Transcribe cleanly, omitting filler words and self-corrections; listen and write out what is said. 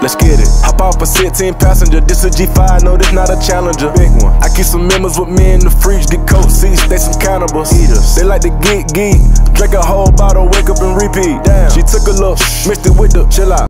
let's get it. Hop off a 16 passenger, this a G5, no, this not a Challenger. Big one. I keep some members with me in the fridge, get coat seats, they some cannibals. Eaters. They like to get geek, drink a whole bottle, wake up and repeat. Damn. She took a look, mixed it with the chill out.